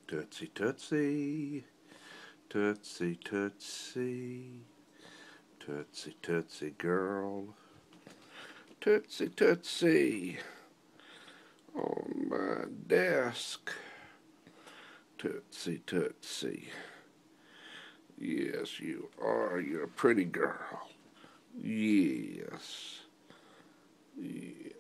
Tootsie, Tootsie, Tootsie, Tootsie, Tootsie, Tootsie girl, Tootsie, Tootsie, on my desk, Tootsie, Tootsie. Yes, you are. You're a pretty girl. Yes. Yeah.